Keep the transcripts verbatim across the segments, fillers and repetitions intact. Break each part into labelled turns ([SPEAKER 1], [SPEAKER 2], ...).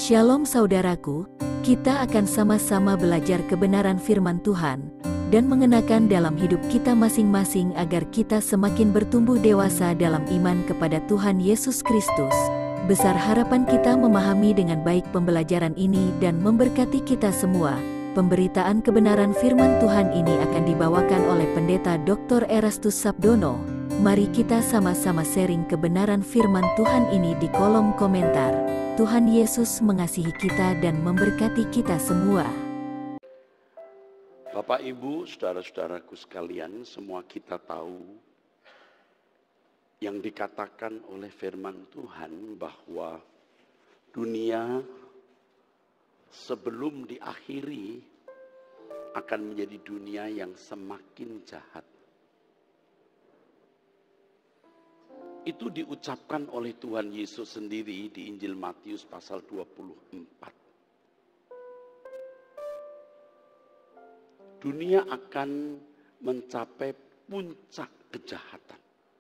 [SPEAKER 1] Shalom saudaraku, kita akan sama-sama belajar kebenaran firman Tuhan dan mengenakan dalam hidup kita masing-masing agar kita semakin bertumbuh dewasa dalam iman kepada Tuhan Yesus Kristus. Besar harapan kita memahami dengan baik pembelajaran ini dan memberkati kita semua. Pemberitaan kebenaran firman Tuhan ini akan dibawakan oleh Pendeta doktor Erastus Sabdono. Mari kita sama-sama sharing kebenaran firman Tuhan ini di kolom komentar. Tuhan Yesus mengasihi kita dan memberkati kita semua.
[SPEAKER 2] Bapak, Ibu, saudara-saudaraku sekalian, semua kita tahu yang dikatakan oleh firman Tuhan bahwa dunia sebelum diakhiri akan menjadi dunia yang semakin jahat. Itu diucapkan oleh Tuhan Yesus sendiri di Injil Matius pasal dua puluh empat. Dunia akan mencapai puncak kejahatan.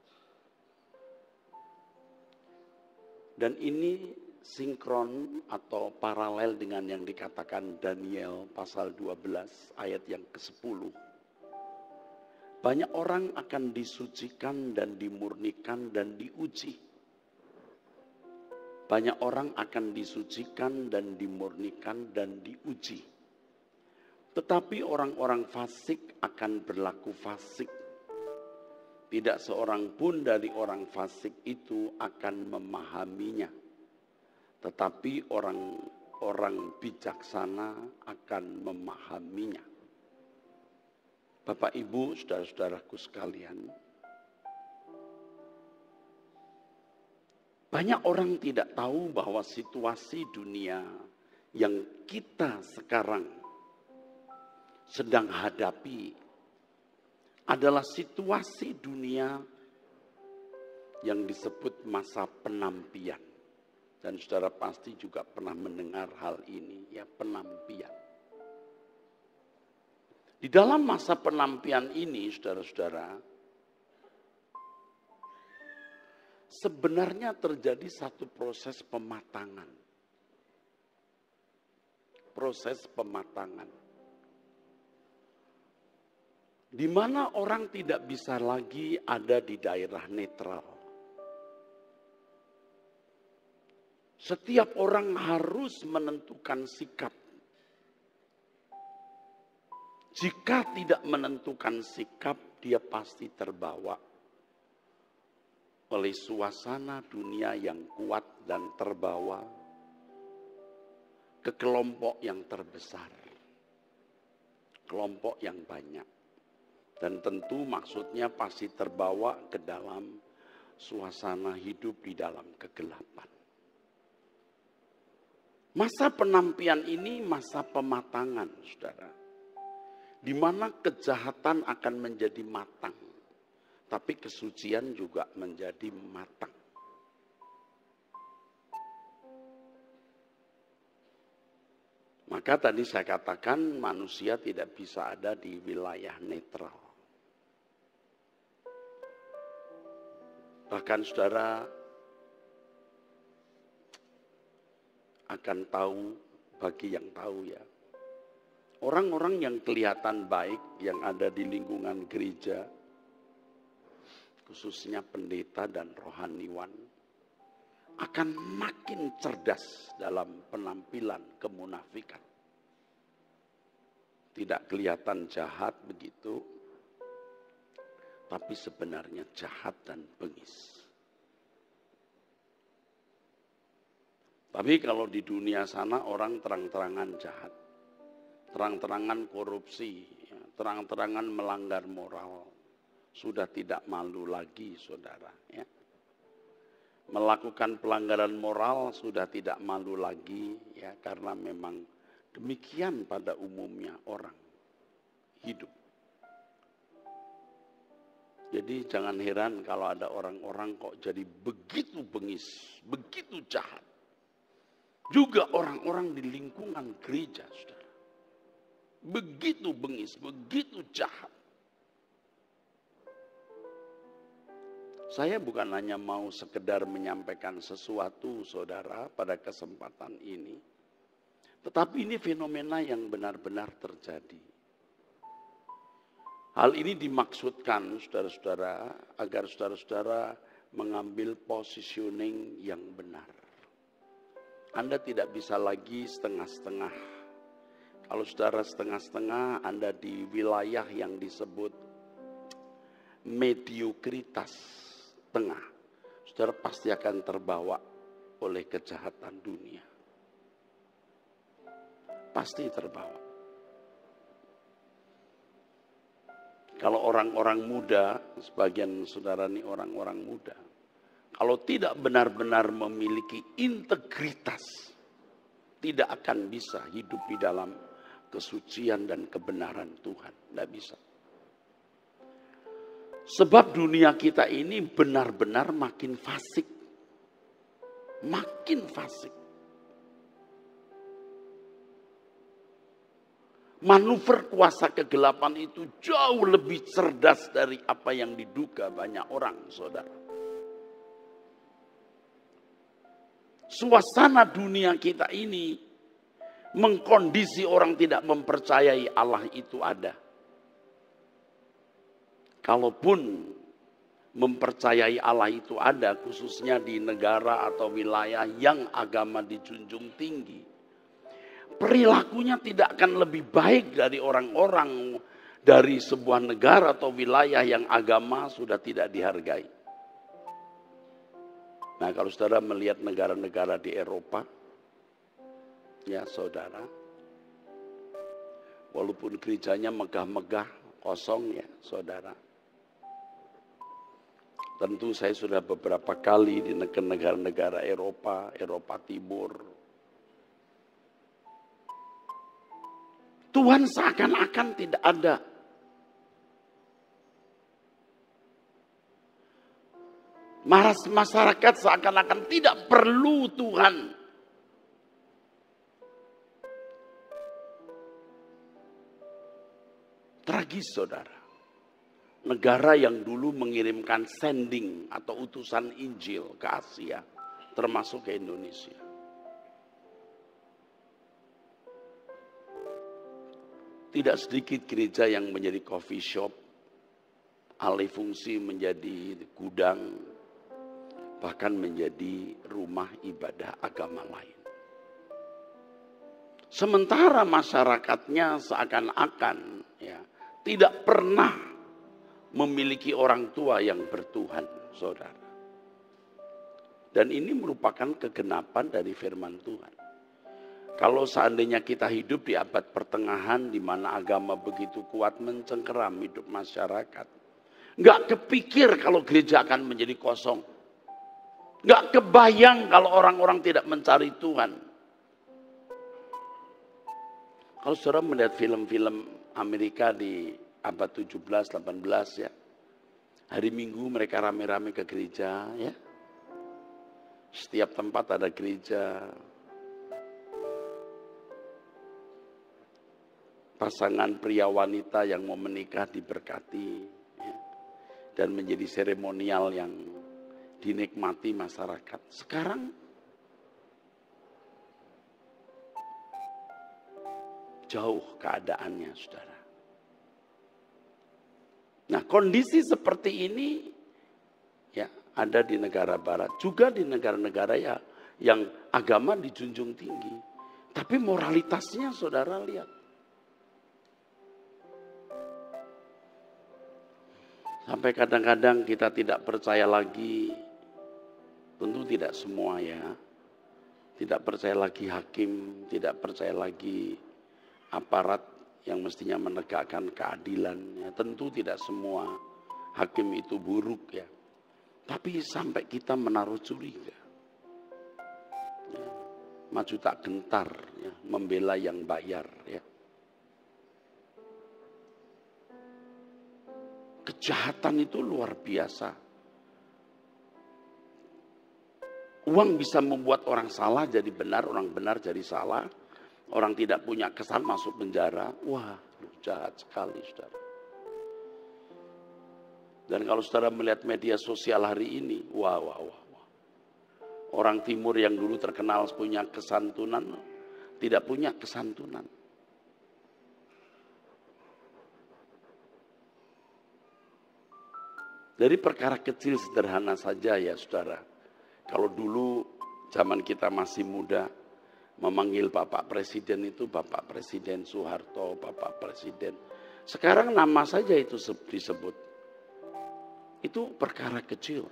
[SPEAKER 2] Dan ini sinkron atau paralel dengan yang dikatakan Daniel pasal dua belas ayat yang kesepuluh. Banyak orang akan disucikan dan dimurnikan dan diuji. Banyak orang akan disucikan dan dimurnikan dan diuji. Tetapi orang-orang fasik akan berlaku fasik. Tidak seorang pun dari orang fasik itu akan memahaminya. Tetapi orang-orang bijaksana akan memahaminya. Bapak, Ibu, saudara-saudaraku sekalian, banyak orang tidak tahu bahwa situasi dunia yang kita sekarang sedang hadapi adalah situasi dunia yang disebut masa penampian. Dan saudara pasti juga pernah mendengar hal ini, ya, penampian. Di dalam masa penampian ini, saudara-saudara, sebenarnya terjadi satu proses pematangan. Proses pematangan. Di mana orang tidak bisa lagi ada di daerah netral. Setiap orang harus menentukan sikap. Jika tidak menentukan sikap, dia pasti terbawa oleh suasana dunia yang kuat dan terbawa ke kelompok yang terbesar, kelompok yang banyak. Dan tentu maksudnya pasti terbawa ke dalam suasana hidup di dalam kegelapan. Masa penampian ini masa pematangan, saudara. Di mana kejahatan akan menjadi matang, tapi kesucian juga menjadi matang. Maka tadi saya katakan manusia tidak bisa ada di wilayah netral. Bahkan saudara akan tahu, bagi yang tahu ya, orang-orang yang kelihatan baik yang ada di lingkungan gereja, khususnya pendeta dan rohaniwan, akan makin cerdas dalam penampilan kemunafikan. Tidak kelihatan jahat begitu, tapi sebenarnya jahat dan bengis. Tapi kalau di dunia sana orang terang-terangan jahat. Terang-terangan korupsi, terang-terangan melanggar moral, sudah tidak malu lagi, saudara. Ya. Melakukan pelanggaran moral sudah tidak malu lagi, ya, karena memang demikian pada umumnya orang hidup. Jadi jangan heran kalau ada orang-orang kok jadi begitu bengis, begitu jahat. Juga orang-orang di lingkungan gereja, saudara. Begitu bengis, begitu jahat. Saya bukan hanya mau sekedar menyampaikan sesuatu, saudara, pada kesempatan ini. Tetapi ini fenomena yang benar-benar terjadi. Hal ini dimaksudkan saudara-saudara agar saudara-saudara mengambil positioning yang benar. Anda tidak bisa lagi setengah-setengah. Kalau saudara setengah-setengah, Anda di wilayah yang disebut mediokritas tengah. Saudara pasti akan terbawa oleh kejahatan dunia. Pasti terbawa. Kalau orang-orang muda, sebagian saudara ini orang-orang muda, kalau tidak benar-benar memiliki integritas, tidak akan bisa hidup di dalam kesucian dan kebenaran Tuhan. Tidak bisa. Sebab dunia kita ini benar-benar makin fasik. Makin fasik. Manuver kuasa kegelapan itu jauh lebih cerdas dari apa yang diduga banyak orang, saudara. Suasana dunia kita ini mengkondisi orang tidak mempercayai Allah itu ada. Kalaupun mempercayai Allah itu ada, khususnya di negara atau wilayah yang agama dijunjung tinggi, perilakunya tidak akan lebih baik dari orang-orang dari sebuah negara atau wilayah yang agama sudah tidak dihargai. Nah, kalau saudara melihat negara-negara di Eropa, ya saudara, walaupun gerejanya megah-megah, kosong ya saudara. Tentu saya sudah beberapa kali di negara-negara Eropa, Eropa Timur. Tuhan seakan-akan tidak ada. Maras masyarakat seakan-akan tidak perlu Tuhan. Tragis saudara. Negara yang dulu mengirimkan sending atau utusan Injil ke Asia, termasuk ke Indonesia. Tidak sedikit gereja yang menjadi coffee shop, alih fungsi menjadi gudang, bahkan menjadi rumah ibadah agama lain. Sementara masyarakatnya seakan-akan ya, tidak pernah memiliki orang tua yang bertuhan, saudara. Dan ini merupakan kegenapan dari firman Tuhan. Kalau seandainya kita hidup di abad pertengahan di mana agama begitu kuat mencengkeram hidup masyarakat, nggak kepikir kalau gereja akan menjadi kosong. Nggak kebayang kalau orang-orang tidak mencari Tuhan. Kalau saudara melihat film-film Amerika di abad tujuh belas, delapan belas ya. Hari Minggu mereka rame-rame ke gereja ya. Setiap tempat ada gereja. Pasangan pria wanita yang mau menikah diberkati ya. Dan menjadi seremonial yang dinikmati masyarakat. Sekarang jauh keadaannya, saudara. Nah, kondisi seperti ini ya ada di negara barat, juga di negara-negara ya yang agama dijunjung tinggi. Tapi moralitasnya saudara lihat. Sampai kadang-kadang kita tidak percaya lagi, tentu tidak semua ya. Tidak percaya lagi hakim, tidak percaya lagi aparat yang mestinya menegakkan keadilan. Ya, tentu tidak semua hakim itu buruk ya. Tapi sampai kita menaruh curiga. Ya, maju tak gentar ya, membela yang bayar ya. Kejahatan itu luar biasa. Uang bisa membuat orang salah jadi benar, orang benar jadi salah. Orang tidak punya kesan masuk penjara. Wah, jahat sekali saudara. Dan kalau saudara melihat media sosial hari ini, wah, wah, wah, wah. Orang timur yang dulu terkenal punya kesantunan, tidak punya kesantunan. Dari perkara kecil sederhana saja ya saudara. Kalau dulu zaman kita masih muda, memanggil Bapak Presiden itu Bapak Presiden Soeharto, Bapak Presiden. Sekarang nama saja itu disebut. Itu perkara kecil.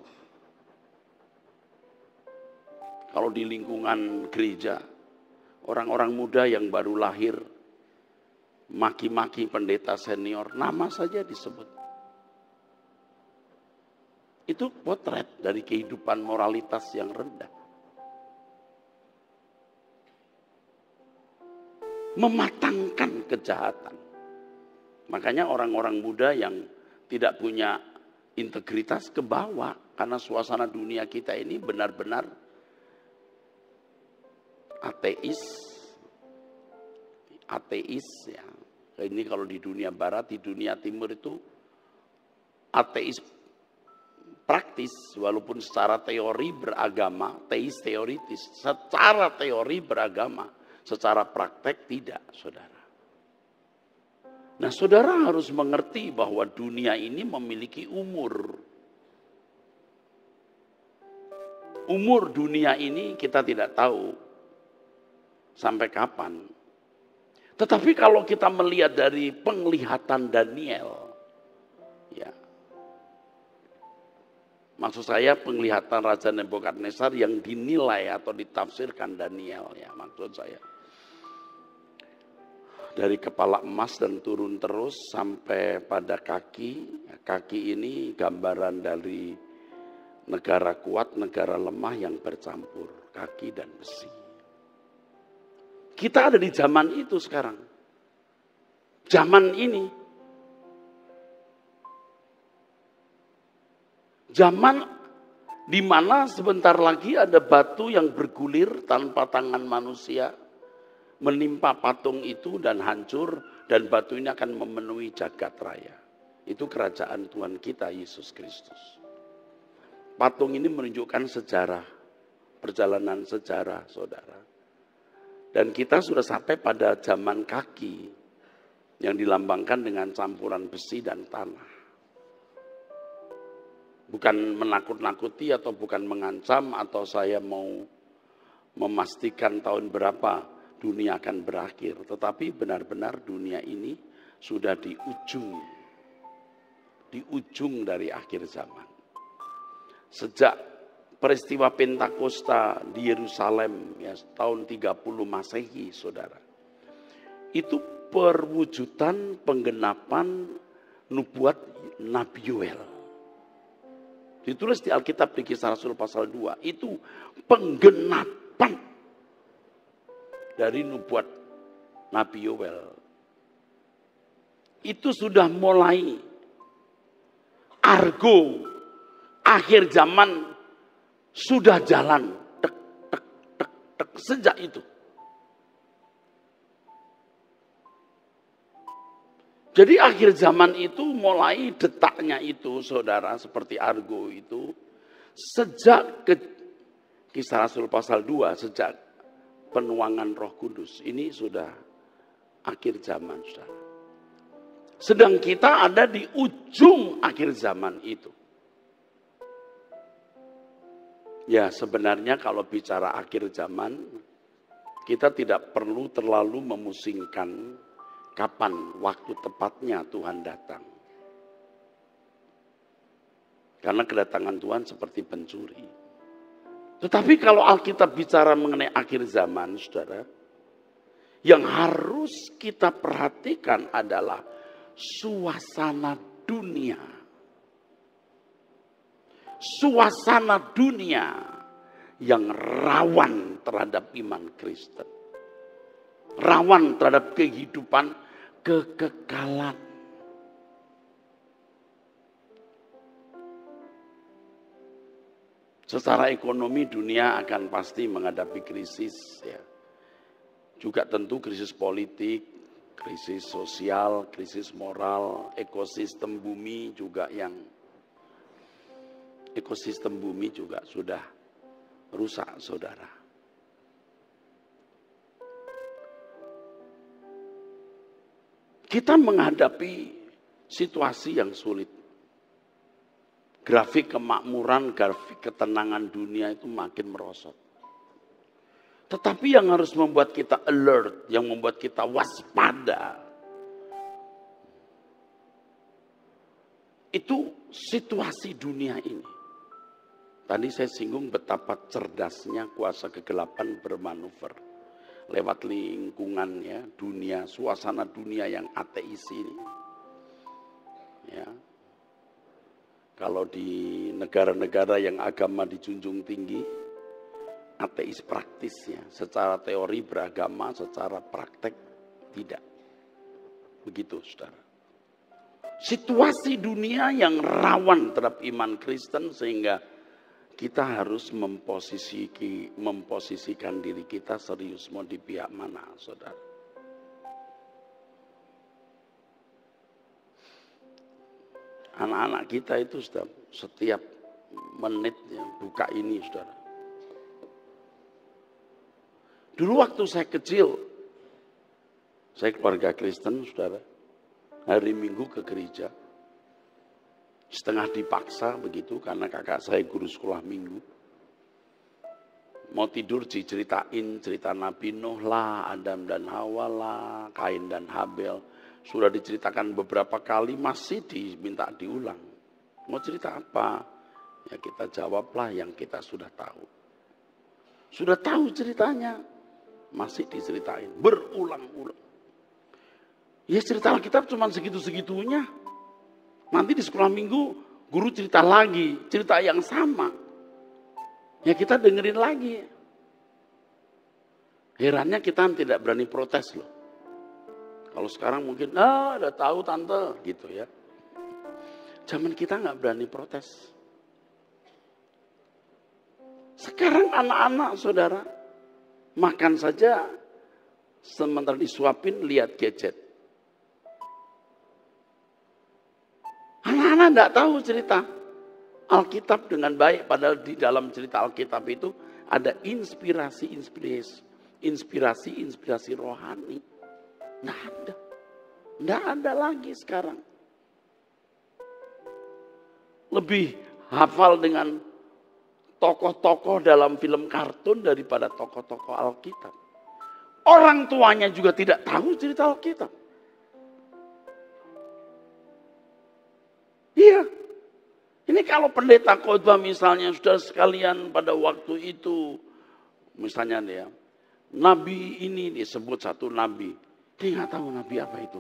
[SPEAKER 2] Kalau di lingkungan gereja, orang-orang muda yang baru lahir, maki-maki pendeta senior, nama saja disebut. Itu potret dari kehidupan moralitas yang rendah. Mematangkan kejahatan. Makanya orang-orang muda yang tidak punya integritas ke bawah. Karena suasana dunia kita ini benar-benar ateis. Ateis ya. Ini kalau di dunia barat, di dunia timur itu ateis praktis, walaupun secara teori beragama, teis teoritis, secara teori beragama, secara praktek tidak, saudara. Nah, saudara harus mengerti bahwa dunia ini memiliki umur. Umur dunia ini kita tidak tahu sampai kapan. Tetapi kalau kita melihat dari penglihatan Daniel, ya, maksud saya penglihatan Raja Nebukadnezar yang dinilai atau ditafsirkan Daniel, ya maksud saya. Dari kepala emas dan turun terus sampai pada kaki. Kaki ini gambaran dari negara kuat, negara lemah yang bercampur. Kaki dan besi. Kita ada di zaman itu sekarang. Zaman ini. Zaman di mana sebentar lagi ada batu yang bergulir tanpa tangan manusia, menimpa patung itu dan hancur, dan batu ini akan memenuhi jagat raya. Itu kerajaan Tuhan kita Yesus Kristus. Patung ini menunjukkan sejarah, perjalanan sejarah saudara. Dan kita sudah sampai pada zaman kaki yang dilambangkan dengan campuran besi dan tanah. Bukan menakut-nakuti atau bukan mengancam atau saya mau memastikan tahun berapa dunia akan berakhir. Tetapi benar-benar dunia ini sudah di ujung, di ujung dari akhir zaman. Sejak peristiwa Pentakosta di Yerusalem ya, tahun tiga puluh Masehi, saudara. Itu perwujudan penggenapan nubuat Nabi Yoel. Ditulis di Alkitab di Kisah Rasul pasal dua. Itu penggenapan dari nubuat Nabi Yoel. Itu sudah mulai argo akhir zaman sudah jalan. Tek, tek, tek, tek, sejak itu. Jadi akhir zaman itu mulai detaknya itu saudara seperti argo itu. Sejak ke Kisah Rasul pasal dua, sejak penuangan Roh Kudus. Ini sudah akhir zaman saudara. Sedang kita ada di ujung akhir zaman itu. Ya sebenarnya kalau bicara akhir zaman, kita tidak perlu terlalu memusingkan kapan waktu tepatnya Tuhan datang. Karena kedatangan Tuhan seperti pencuri. Tetapi kalau Alkitab bicara mengenai akhir zaman, saudara, yang harus kita perhatikan adalah suasana dunia. Suasana dunia yang rawan terhadap iman Kristen. Rawan terhadap kehidupan kekekalan. Secara ekonomi dunia akan pasti menghadapi krisis ya. Juga tentu krisis politik, krisis sosial, krisis moral, ekosistem bumi juga yang ekosistem bumi juga sudah rusak, saudara. Kita menghadapi situasi yang sulit. Grafik kemakmuran, grafik ketenangan dunia itu makin merosot. Tetapi yang harus membuat kita alert, yang membuat kita waspada, itu situasi dunia ini. Tadi saya singgung betapa cerdasnya kuasa kegelapan bermanuver lewat lingkungannya, dunia, suasana dunia yang ateis ini. Ya. Kalau di negara-negara yang agama dijunjung tinggi, ateis praktisnya, secara teori beragama, secara praktek tidak. Begitu, saudara. Situasi dunia yang rawan terhadap iman Kristen sehingga kita harus memposisi, memposisikan diri kita serius mau di pihak mana, saudara. Anak-anak kita itu sudah setiap menit ya, buka ini, saudara. Dulu waktu saya kecil, saya keluarga Kristen, saudara, hari Minggu ke gereja. Setengah dipaksa begitu karena kakak saya guru sekolah minggu. Mau tidur diceritain cerita Nabi Nuh lah, Adam dan Hawa lah, Kain dan Habel. Sudah diceritakan beberapa kali masih diminta diulang. Mau cerita apa? Ya kita jawablah yang kita sudah tahu. Sudah tahu ceritanya, masih diceritain berulang-ulang. Ya cerita Alkitab cuma segitu-segitunya. Nanti di sekolah minggu guru cerita lagi, cerita yang sama. Ya kita dengerin lagi. Herannya kita tidak berani protes loh. Kalau sekarang mungkin, ah udah tahu tante gitu ya. Zaman kita nggak berani protes. Sekarang anak-anak saudara, makan saja sementara disuapin lihat gadget. Anak-anak tidak tahu cerita Alkitab dengan baik. Padahal di dalam cerita Alkitab itu ada inspirasi-inspirasi. Inspirasi-inspirasi rohani. Tidak ada. Tidak ada lagi sekarang. Lebih hafal dengan tokoh-tokoh dalam film kartun daripada tokoh-tokoh Alkitab. Orang tuanya juga tidak tahu cerita Alkitab. Iya, ini kalau pendeta khotbah misalnya sudah sekalian pada waktu itu, misalnya dia, nabi ini disebut satu nabi, dia nggak tahu nabi apa itu.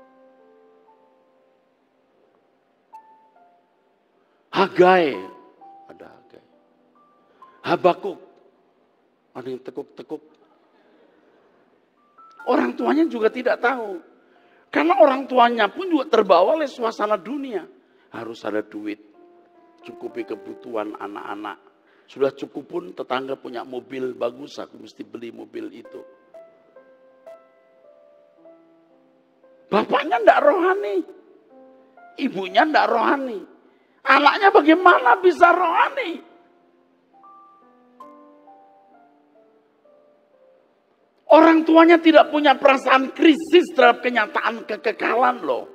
[SPEAKER 2] Hagai, ada Hagai. Habakuk, ada yang tekuk-tekuk. Orang tuanya juga tidak tahu, karena orang tuanya pun juga terbawa oleh suasana dunia. Harus ada duit, cukupi kebutuhan anak-anak. Sudah cukup pun tetangga punya mobil bagus, aku mesti beli mobil itu. Bapaknya tidak rohani, ibunya tidak rohani. Anaknya bagaimana bisa rohani? Orang tuanya tidak punya perasaan krisis terhadap kenyataan kekekalan loh.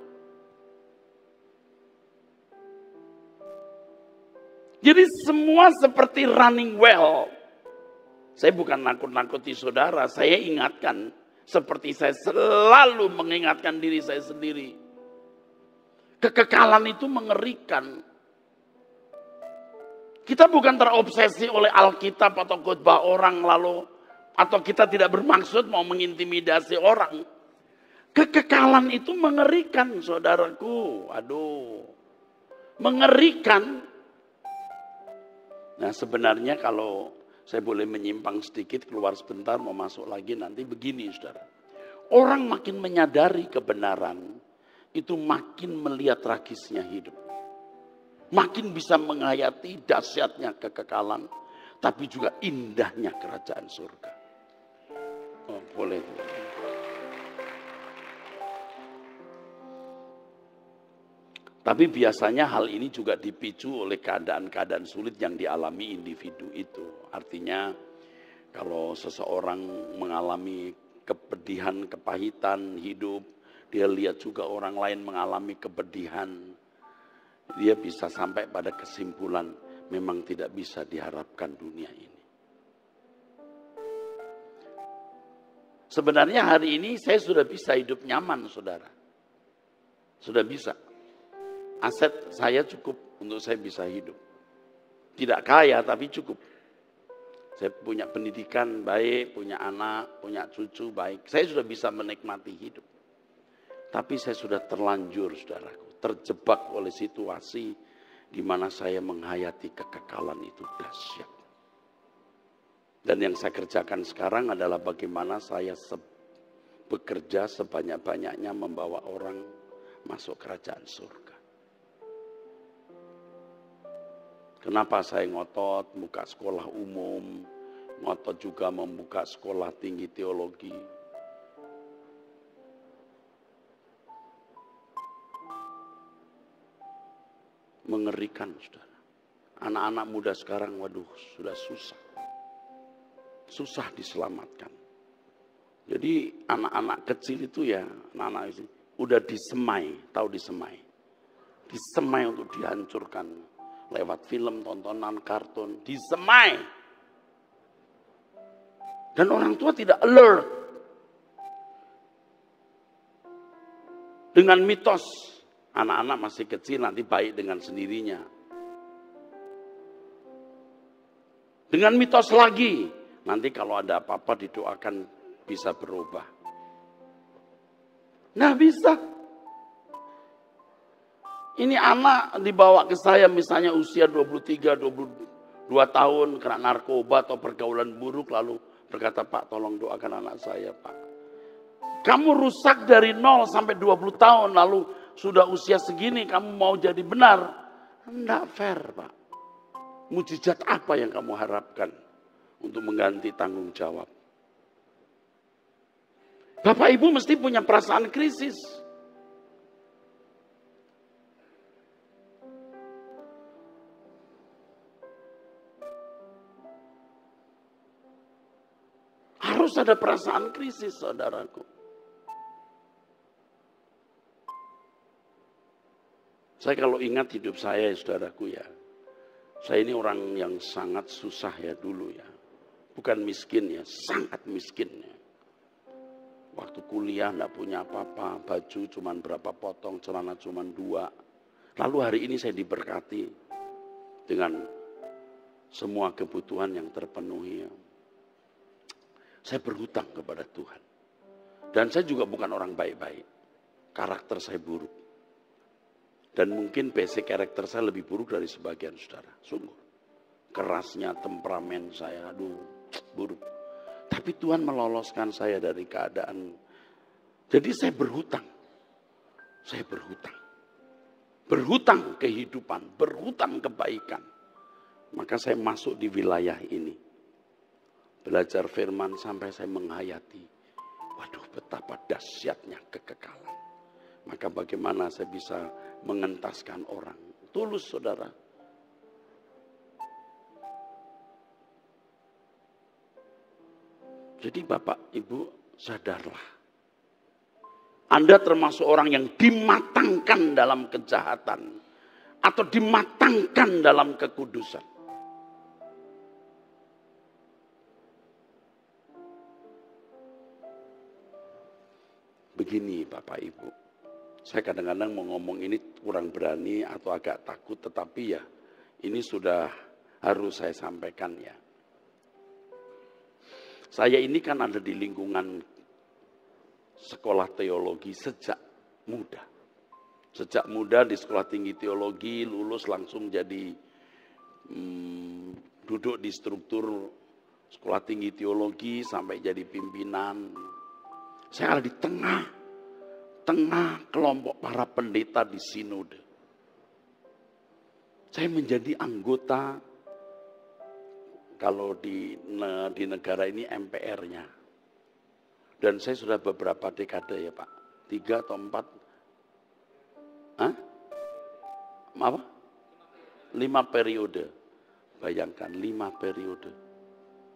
[SPEAKER 2] Jadi semua seperti running well. Saya bukan nakut-nakuti saudara, saya ingatkan. Seperti saya selalu mengingatkan diri saya sendiri. Kekekalan itu mengerikan. Kita bukan terobsesi oleh Alkitab atau khotbah orang lalu. Atau kita tidak bermaksud mau mengintimidasi orang. Kekekalan itu mengerikan saudaraku. Aduh. Mengerikan. Nah sebenarnya kalau saya boleh menyimpang sedikit, keluar sebentar mau masuk lagi nanti begini saudara. Orang makin menyadari kebenaran, itu makin melihat tragisnya hidup. Makin bisa menghayati dahsyatnya kekekalan, tapi juga indahnya kerajaan surga. Oh boleh. Tapi biasanya hal ini juga dipicu oleh keadaan-keadaan sulit yang dialami individu itu. Artinya kalau seseorang mengalami kepedihan, kepahitan hidup, dia lihat juga orang lain mengalami kepedihan, dia bisa sampai pada kesimpulan memang tidak bisa diharapkan dunia ini. Sebenarnya hari ini saya sudah bisa hidup nyaman, saudara. Sudah bisa. Aset saya cukup untuk saya bisa hidup. Tidak kaya tapi cukup. Saya punya pendidikan baik, punya anak, punya cucu baik. Saya sudah bisa menikmati hidup. Tapi saya sudah terlanjur, saudaraku, terjebak oleh situasi di mana saya menghayati kekekalan itu dahsyat. Dan yang saya kerjakan sekarang adalah bagaimana saya se- bekerja sebanyak-banyaknya membawa orang masuk kerajaan surga. Kenapa saya ngotot buka sekolah umum, ngotot juga membuka sekolah tinggi teologi. Mengerikan, saudara. Anak-anak muda sekarang, waduh, sudah susah. Susah diselamatkan. Jadi anak-anak kecil itu ya, anak-anak itu udah disemai, tahu disemai. Disemai untuk dihancurkan lewat film, tontonan, kartun, disemai. Dan orang tua tidak alert. Dengan mitos, anak-anak masih kecil nanti baik dengan sendirinya. Dengan mitos lagi, nanti kalau ada apa-apa didoakan bisa berubah. Nah bisa. Ini anak dibawa ke saya misalnya usia dua puluh tiga, dua puluh dua tahun kena narkoba atau pergaulan buruk lalu berkata, Pak tolong doakan anak saya Pak. Kamu rusak dari nol sampai dua puluh tahun lalu sudah usia segini kamu mau jadi benar. Enggak fair Pak. Mujizat apa yang kamu harapkan untuk mengganti tanggung jawab? Bapak Ibu mesti punya perasaan krisis. Harus ada perasaan krisis, saudaraku. Saya kalau ingat hidup saya, saudaraku ya. Saya ini orang yang sangat susah ya dulu ya. Bukan miskin ya, sangat miskin ya. Waktu kuliah enggak punya apa-apa, baju cuma berapa potong, celana cuma dua. Lalu hari ini saya diberkati dengan semua kebutuhan yang terpenuhi ya. Saya berhutang kepada Tuhan. Dan saya juga bukan orang baik-baik. Karakter saya buruk. Dan mungkin basic karakter saya lebih buruk dari sebagian saudara. Sungguh. Kerasnya temperamen saya, aduh, buruk. Tapi Tuhan meloloskan saya dari keadaan. Jadi saya berhutang. Saya berhutang. Berhutang kehidupan, berhutang kebaikan. Maka saya masuk di wilayah ini. Belajar firman sampai saya menghayati. Waduh, betapa dahsyatnya kekekalan. Maka bagaimana saya bisa mengentaskan orang. Tulus saudara. Jadi Bapak Ibu sadarlah. Anda termasuk orang yang dimatangkan dalam kejahatan. Atau dimatangkan dalam kekudusan. Begini Bapak Ibu. Saya kadang-kadang mau ngomong ini kurang berani atau agak takut. Tetapi ya ini sudah harus saya sampaikan ya. Saya ini kan ada di lingkungan sekolah teologi sejak muda. Sejak muda di sekolah tinggi teologi, lulus langsung jadi hmm, duduk di struktur sekolah tinggi teologi sampai jadi pimpinan. Saya ada di tengah, tengah kelompok para pendeta di sinode. Saya menjadi anggota, kalau di, di negara ini M P R-nya. Dan saya sudah beberapa dekade ya Pak, tiga atau empat. Hah? Apa? Lima periode. Bayangkan, lima periode.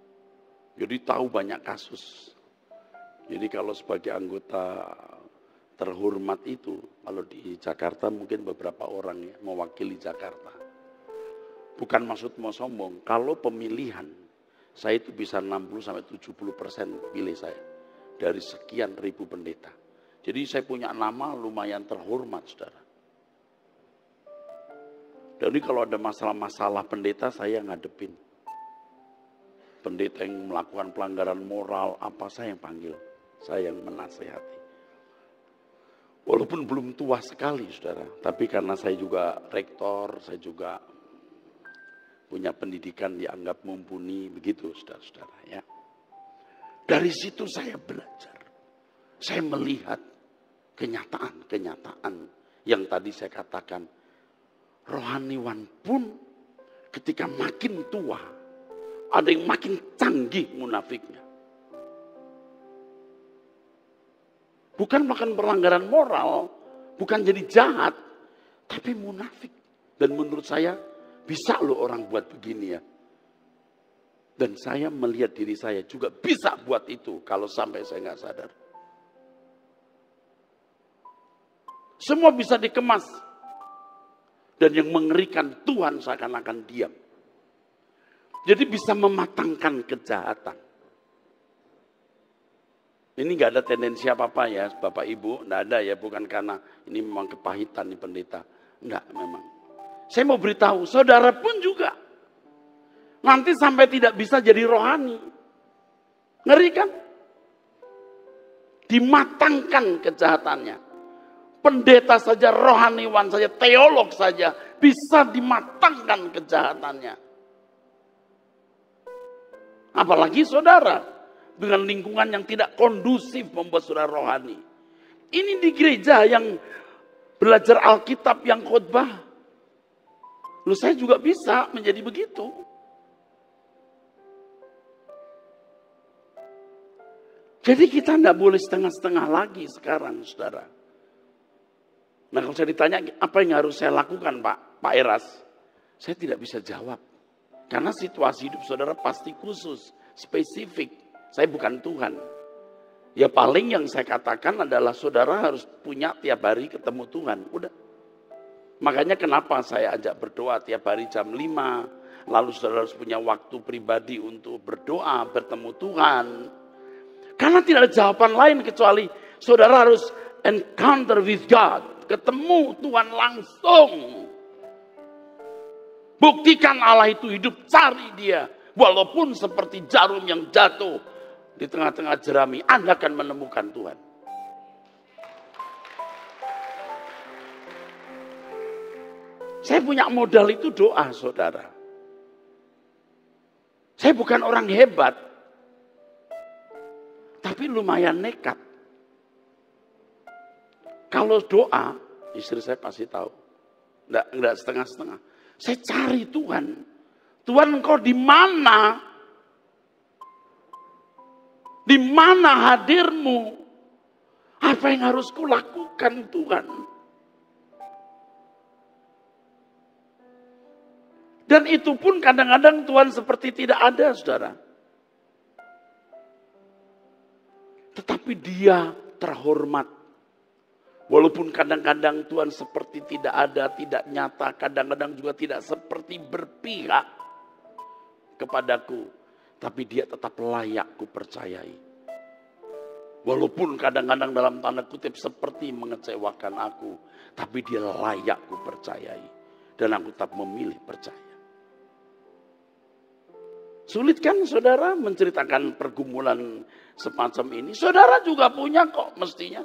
[SPEAKER 2] Jadi tahu banyak kasus. Jadi kalau sebagai anggota terhormat itu, kalau di Jakarta mungkin beberapa orang ya mewakili Jakarta. Bukan maksud mau sombong, kalau pemilihan saya itu bisa enam puluh sampai tujuh puluh persen pilih saya dari sekian ribu pendeta. Jadi saya punya nama lumayan terhormat, saudara. Jadi kalau ada masalah-masalah pendeta saya ngadepin. Pendeta yang melakukan pelanggaran moral, apa saya yang panggil, saya yang menasehati. Walaupun belum tua sekali, saudara, tapi karena saya juga rektor, saya juga punya pendidikan dianggap mumpuni, begitu, saudara-saudara ya. Dari situ saya belajar, saya melihat kenyataan-kenyataan yang tadi saya katakan. Rohaniwan pun ketika makin tua, ada yang makin canggih munafiknya. Bukan melakukan pelanggaran moral, bukan jadi jahat, tapi munafik. Dan menurut saya, bisa loh orang buat begini ya. Dan saya melihat diri saya juga bisa buat itu kalau sampai saya nggak sadar. Semua bisa dikemas. Dan yang mengerikan, Tuhan seakan-akan diam. Jadi bisa mematangkan kejahatan. Ini nggak ada tendensi apa-apa ya, Bapak Ibu, nggak ada ya, bukan karena ini memang kepahitan nih pendeta. Enggak, memang. Saya mau beritahu, saudara pun juga. Nanti sampai tidak bisa jadi rohani. Ngeri kan? Dimatangkan kejahatannya. Pendeta saja, rohaniwan saja, teolog saja bisa dimatangkan kejahatannya. Apalagi saudara dengan lingkungan yang tidak kondusif membuat saudara rohani. Ini di gereja yang belajar Alkitab yang khotbah. Loh, saya juga bisa menjadi begitu. Jadi kita tidak boleh setengah-setengah lagi sekarang, saudara. Nah, kalau saya ditanya apa yang harus saya lakukan, Pak, Pak Eras, saya tidak bisa jawab. Karena situasi hidup saudara pasti khusus, spesifik. Saya bukan Tuhan. Ya paling yang saya katakan adalah saudara harus punya tiap hari ketemu Tuhan. Udah. Makanya kenapa saya ajak berdoa tiap hari jam lima. Lalu saudara harus punya waktu pribadi untuk berdoa, bertemu Tuhan. Karena tidak ada jawaban lain kecuali saudara harus encounter with God. Ketemu Tuhan langsung. Buktikan Allah itu hidup, cari dia. Walaupun seperti jarum yang jatuh di tengah-tengah jerami, Anda akan menemukan Tuhan. Saya punya modal itu doa, saudara. Saya bukan orang hebat, tapi lumayan nekat. Kalau doa, istri saya pasti tahu. Enggak, enggak setengah-setengah. Saya cari Tuhan. Tuhan, engkau di mana? Di mana hadirmu? Apa yang harus kulakukan Tuhan? Dan itu pun kadang-kadang Tuhan seperti tidak ada, saudara. Tetapi dia terhormat. Walaupun kadang-kadang Tuhan seperti tidak ada, tidak nyata, kadang-kadang juga tidak seperti berpihak kepadaku. Tapi dia tetap layak kupercayai. Walaupun kadang-kadang dalam tanda kutip seperti mengecewakan aku. Tapi dia layak kupercayai. Dan aku tetap memilih percaya. Sulit kan saudara menceritakan pergumulan semacam ini? Saudara juga punya kok mestinya.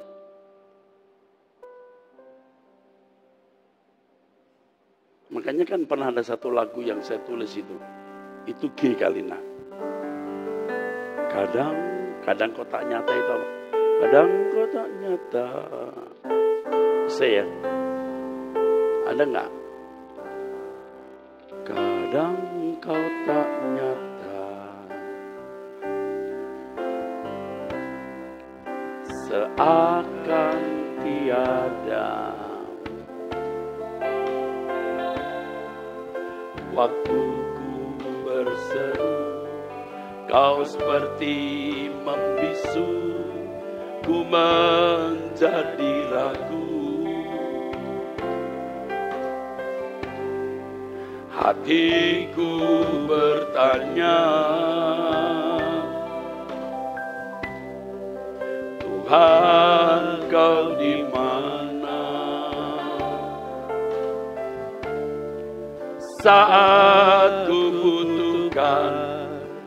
[SPEAKER 2] Makanya kan pernah ada satu lagu yang saya tulis itu. Itu G Kalina. Kadang, kadang kau tak nyata itu apa? Kadang kau tak nyata. Saya, ada nggak? Kadang kau tak nyata. Seakan tiada. Waktu ku berseru, kau seperti membisu, ku menjadi ragu. Hatiku bertanya, Tuhan kau di mana? Saat ku butuhkan,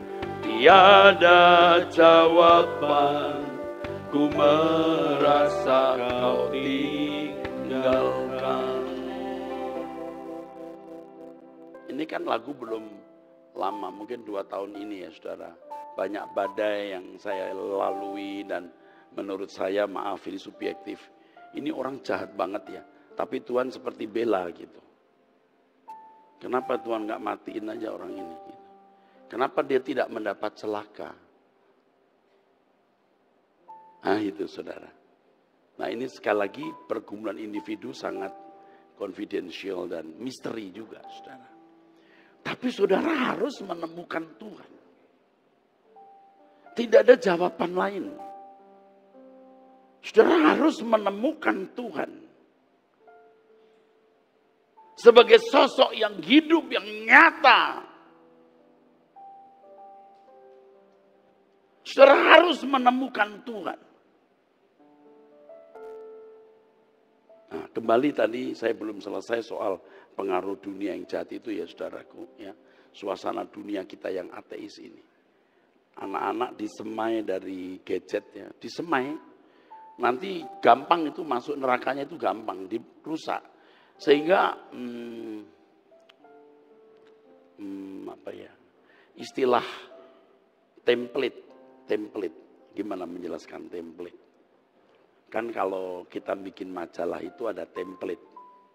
[SPEAKER 2] tiada jawaban, ku merasa kau tinggalkan. Ini kan lagu belum lama, mungkin dua tahun ini ya saudara. Banyak badai yang saya lalui dan menurut saya, maaf ini subjektif, ini orang jahat banget ya. Tapi Tuhan seperti bela gitu. Kenapa Tuhan gak matiin aja orang ini gitu. Kenapa dia tidak mendapat celaka? Nah itu saudara. Nah ini sekali lagi pergumulan individu sangat confidential dan misteri juga saudara. Tapi saudara harus menemukan Tuhan. Tidak ada jawaban lain. Saudara harus menemukan Tuhan. Sebagai sosok yang hidup, yang nyata. Saudara harus menemukan Tuhan. Nah, kembali tadi saya belum selesai soal pengaruh dunia yang jahat itu ya saudaraku. Ya, suasana dunia kita yang ateis ini. Anak-anak disemai dari gadget ya, disemai. Nanti gampang itu masuk nerakanya itu gampang, dirusak. Sehingga hmm, hmm, apa ya, istilah template, template, gimana menjelaskan template? Kan kalau kita bikin majalah itu ada template.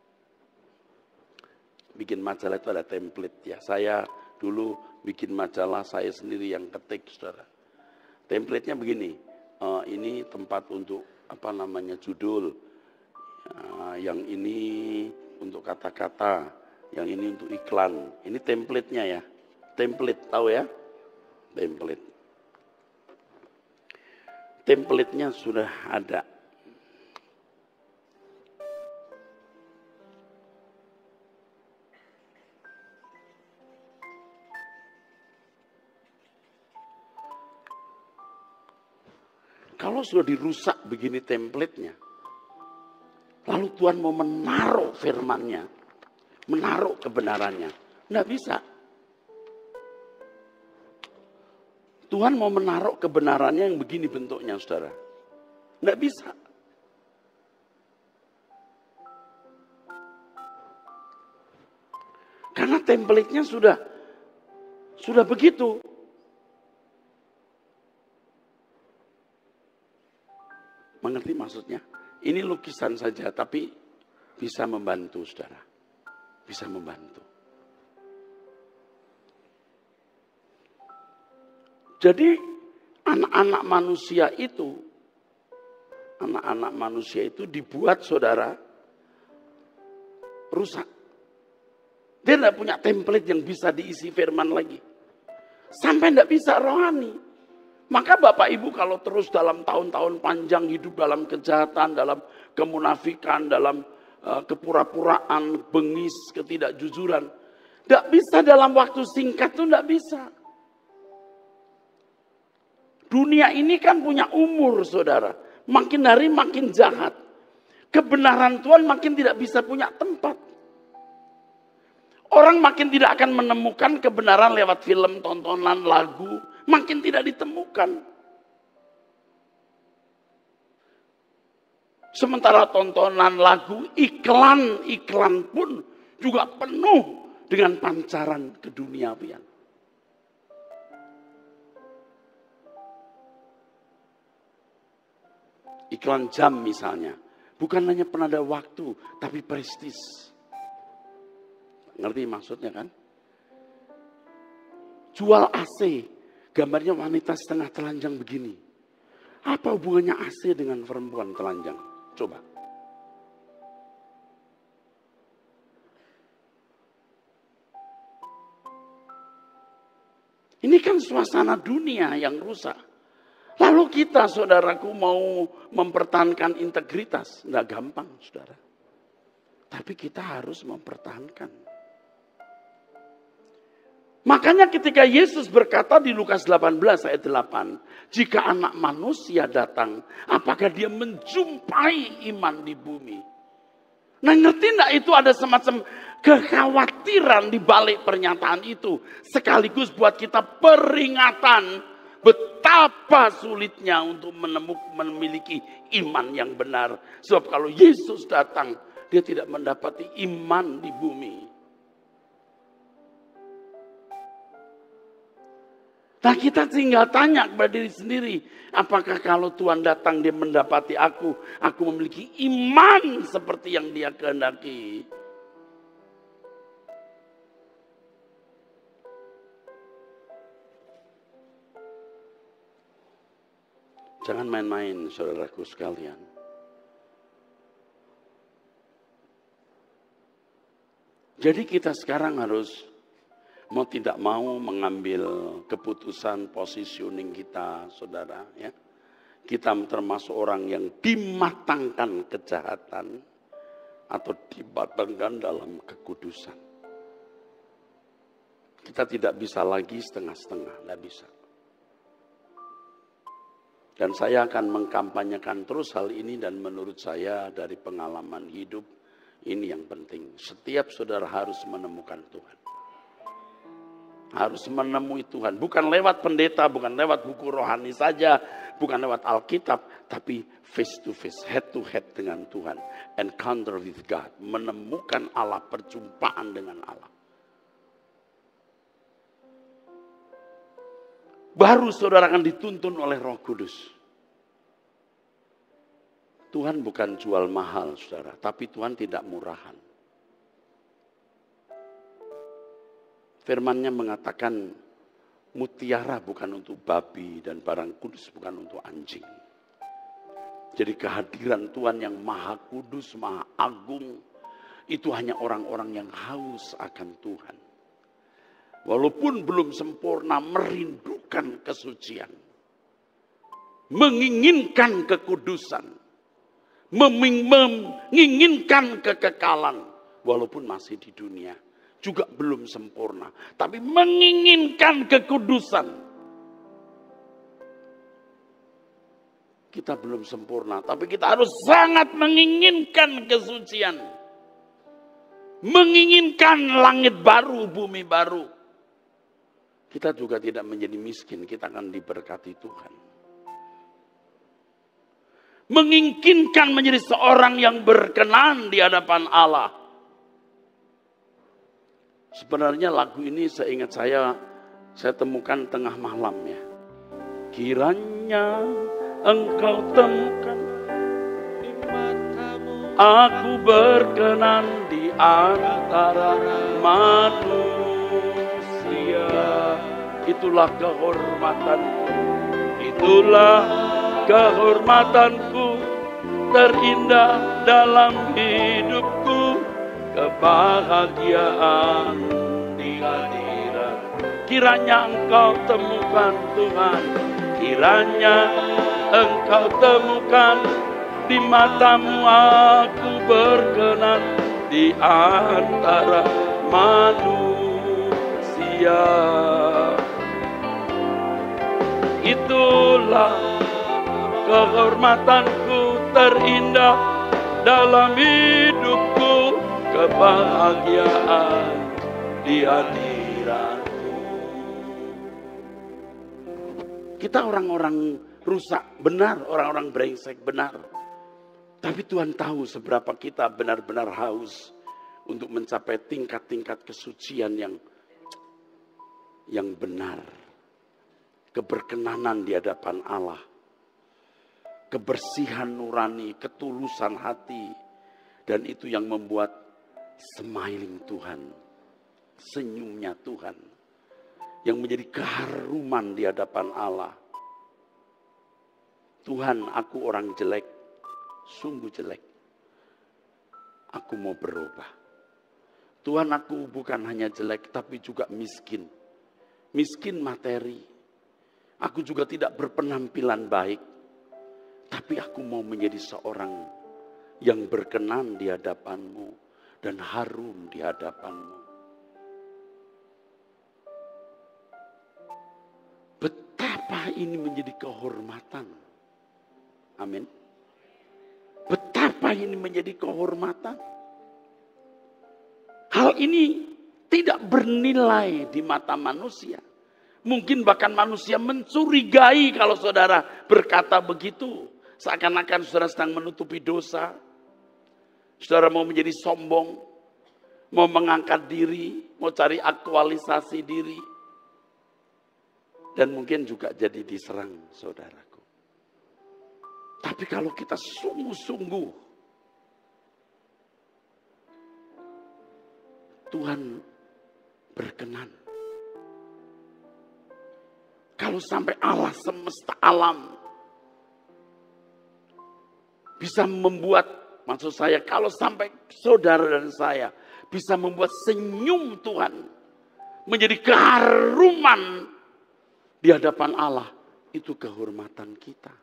[SPEAKER 2] Bikin majalah itu ada template ya. Saya dulu bikin majalah saya sendiri yang ketik saudara. Template-nya begini, uh, ini tempat untuk apa namanya judul, uh, yang ini untuk kata-kata, yang ini untuk iklan. Ini template-nya ya. Template tahu ya? Template. Template-nya sudah ada. Kalau sudah dirusak begini template-nya, lalu Tuhan mau menaruh firman-Nya, menaruh kebenarannya, nggak bisa. Tuhan mau menaruh kebenarannya yang begini bentuknya, saudara, nggak bisa. Karena template-nya sudah sudah begitu. Mengerti maksudnya? Ini lukisan saja, tapi bisa membantu, saudara. Bisa membantu. Jadi anak-anak manusia itu, anak-anak manusia itu dibuat, saudara, rusak. Dia tidak punya template yang bisa diisi firman lagi. Sampai tidak bisa rohani. Maka Bapak Ibu kalau terus dalam tahun-tahun panjang hidup dalam kejahatan, dalam kemunafikan, dalam uh, kepura-puraan, bengis, ketidakjujuran. Tidak bisa dalam waktu singkat itu tidak bisa. Dunia ini kan punya umur saudara. Makin hari makin jahat. Kebenaran Tuhan makin tidak bisa punya tempat. Orang makin tidak akan menemukan kebenaran lewat film, tontonan, lagu. Makin tidak ditemukan. Sementara tontonan, lagu, iklan-iklan pun juga penuh dengan pancaran keduniawian. Iklan jam misalnya, bukan hanya penanda waktu, tapi prestis. Ngerti maksudnya kan? Jual A C, gambarnya wanita setengah telanjang begini. Apa hubungannya A C dengan perempuan telanjang? Coba. Ini kan suasana dunia yang rusak. Lalu kita, saudaraku, mau mempertahankan integritas, nggak gampang, saudara. Tapi kita harus mempertahankan. Makanya ketika Yesus berkata di Lukas delapan belas ayat delapan, jika anak manusia datang, apakah dia menjumpai iman di bumi? Nah, ngerti enggak itu ada semacam kekhawatiran di balik pernyataan itu. Sekaligus buat kita peringatan betapa sulitnya untuk menemukan memiliki iman yang benar. Sebab kalau Yesus datang, dia tidak mendapati iman di bumi. Nah, kita tinggal tanya kepada diri sendiri, apakah kalau Tuhan datang dia mendapati aku, aku memiliki iman seperti yang dia kehendaki. Jangan main-main, saudaraku sekalian. Jadi kita sekarang harus mau tidak mau mengambil keputusan positioning kita, saudara. Ya, kita termasuk orang yang dimatangkan kejahatan atau dimatangkan dalam kekudusan. Kita tidak bisa lagi setengah-setengah, tidak bisa. Dan saya akan mengkampanyekan terus hal ini, dan menurut saya dari pengalaman hidup ini yang penting. Setiap saudara harus menemukan Tuhan. Harus menemui Tuhan, bukan lewat pendeta, bukan lewat buku rohani saja, bukan lewat Alkitab, tapi face to face, head to head dengan Tuhan. Encounter with God, menemukan Allah, perjumpaan dengan Allah. Baru saudara akan dituntun oleh Roh Kudus. Tuhan bukan jual mahal, saudara, tapi Tuhan tidak murahan. Firman-Nya mengatakan mutiara bukan untuk babi dan barang kudus bukan untuk anjing. Jadi kehadiran Tuhan yang maha kudus, maha agung, itu hanya orang-orang yang haus akan Tuhan. Walaupun belum sempurna, merindukan kesucian, menginginkan kekudusan, menginginkan kekekalan, walaupun masih di dunia. Juga belum sempurna, tapi menginginkan kekudusan. Kita belum sempurna, tapi kita harus sangat menginginkan kesucian. Menginginkan langit baru, bumi baru. Kita juga tidak menjadi miskin, kita akan diberkati Tuhan. Menginginkan menjadi seorang yang berkenan di hadapan Allah. Sebenarnya lagu ini seingat saya, saya temukan tengah malam ya. Kiranya engkau temukan di matamu, aku berkenan di antara manusia. Itulah kehormatanku, itulah kehormatanku, terindah dalam hidupku. Kebahagiaan di hadirat. Kiranya engkau temukan Tuhan, kiranya engkau temukan di matamu, aku berkenan di antara manusia. Itulah kehormatanku, terindah dalam hidupku, kebahagiaan di hadiratmu. Kita orang-orang rusak, benar, orang-orang brengsek, benar. Tapi Tuhan tahu seberapa kita benar-benar haus untuk mencapai tingkat-tingkat kesucian yang yang benar. Keberkenanan di hadapan Allah. Kebersihan nurani, ketulusan hati. Dan itu yang membuat smiling Tuhan, senyumnya Tuhan, yang menjadi keharuman di hadapan Allah. Tuhan, aku orang jelek, sungguh jelek. Aku mau berubah. Tuhan, aku bukan hanya jelek, tapi juga miskin. Miskin materi. Aku juga tidak berpenampilan baik. Tapi aku mau menjadi seorang yang berkenan di hadapan-Mu dan harum di hadapan-Mu. Betapa ini menjadi kehormatan. Amin. Betapa ini menjadi kehormatan. Hal ini tidak bernilai di mata manusia. Mungkin bahkan manusia mencurigai kalau saudara berkata begitu. Seakan-akan saudara sedang menutupi dosa. Saudara mau menjadi sombong. Mau mengangkat diri. Mau cari aktualisasi diri. Dan mungkin juga jadi diserang saudaraku. Tapi kalau kita sungguh-sungguh. Tuhan berkenan. Kalau sampai Allah semesta alam bisa membuat, maksud saya kalau sampai saudara dan saya bisa membuat senyum Tuhan menjadi keharuman di hadapan Allah, itu kehormatan kita.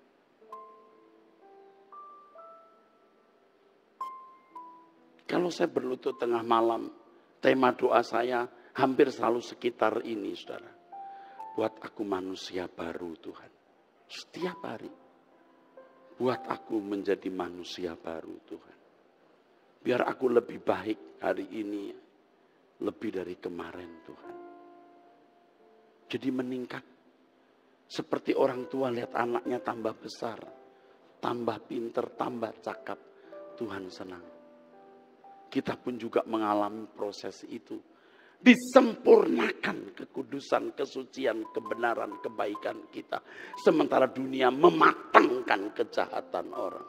[SPEAKER 2] Kalau saya berlutut tengah malam, tema doa saya hampir selalu sekitar ini, saudara. Buat aku manusia baru, Tuhan. Setiap hari. Buat aku menjadi manusia baru, Tuhan. Biar aku lebih baik hari ini. Lebih dari kemarin, Tuhan. Jadi meningkat. Seperti orang tua lihat anaknya tambah besar. Tambah pinter, tambah cakap. Tuhan senang. Kita pun juga mengalami proses itu. Disempurnakan kekudusan, kesucian, kebenaran, kebaikan kita. Sementara dunia mematangkan kejahatan orang.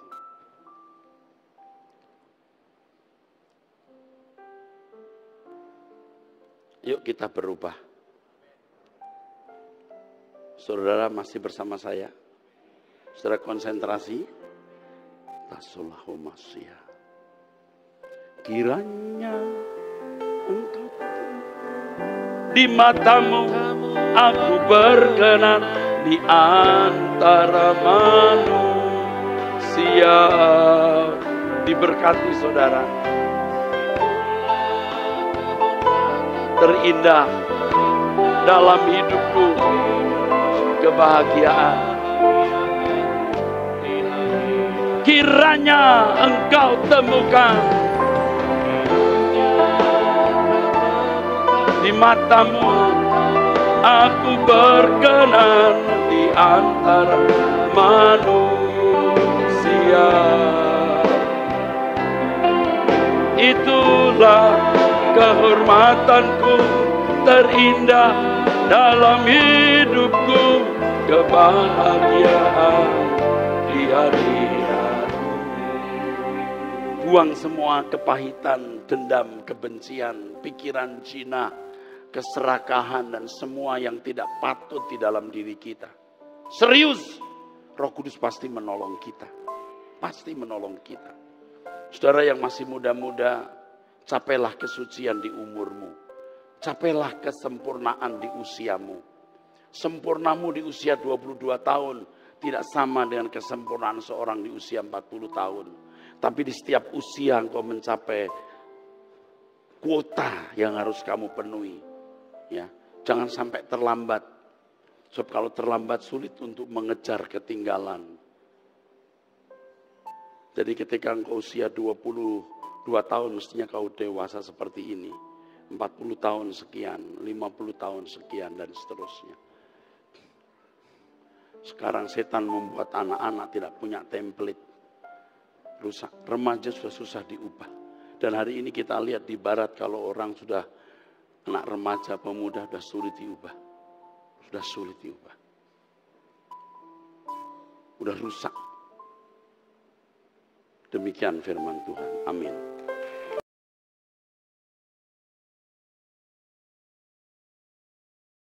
[SPEAKER 2] Yuk kita berubah. Saudara masih bersama saya? Saudara konsentrasi. Tasullahu masya. Kiranya Engkau di matamu aku berkenan di antara manusia. Diberkati saudara. Terindah dalam hidupku kebahagiaan. Kiranya engkau temukan di matamu aku berkenan di antara manusia. Itulah kehormatanku terindah dalam hidupku, kebahagiaan di hari-hari. Buang semua kepahitan, dendam, kebencian, pikiran zina, keserakahan dan semua yang tidak patut di dalam diri kita. Serius, Roh Kudus pasti menolong kita. Pasti menolong kita. Saudara yang masih muda-muda, capailah kesucian di umurmu. Capailah kesempurnaan di usiamu. Sempurnamu di usia dua puluh dua tahun tidak sama dengan kesempurnaan seorang di usia empat puluh tahun. Tapi di setiap usia engkau mencapai kuota yang harus kamu penuhi. Ya, jangan sampai terlambat. Sebab kalau terlambat sulit untuk mengejar ketinggalan. Jadi ketika engkau usia dua puluh dua tahun mestinya kau dewasa seperti ini. empat puluh tahun sekian, lima puluh tahun sekian dan seterusnya. Sekarang setan membuat anak-anak tidak punya template. Rusak, remaja sudah susah diubah. Dan hari ini kita lihat di barat kalau orang sudah anak remaja, pemuda sudah sulit diubah. Sudah sulit diubah. Sudah rusak. Demikian firman Tuhan. Amin.